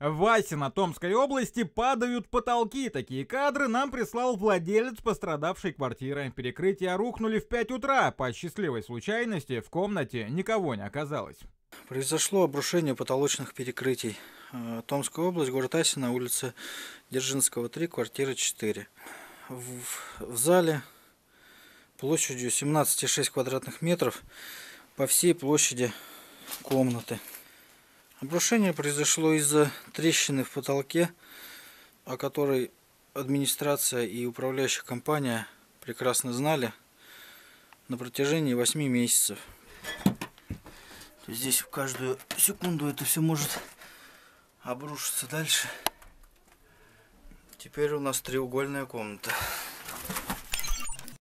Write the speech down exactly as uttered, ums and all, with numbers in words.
В Васино Томской области падают потолки. Такие кадры нам прислал владелец пострадавшей квартиры. Перекрытия рухнули в пять утра. По счастливой случайности в комнате никого не оказалось. Произошло обрушение потолочных перекрытий. Томская область, город Асино, улица Дзержинского, три, квартира четыре. В, в зале площадью семнадцать и шесть квадратных метров по всей площади комнаты. Обрушение произошло из-за трещины в потолке, о которой администрация и управляющая компания прекрасно знали на протяжении восьми месяцев. Здесь в каждую секунду это все может обрушиться дальше. Теперь у нас треугольная комната.